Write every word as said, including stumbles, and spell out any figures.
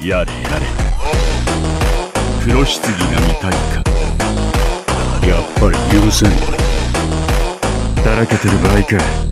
やれやれ。黒棺が見たいか。やっぱり許せん。だらけてる場合か。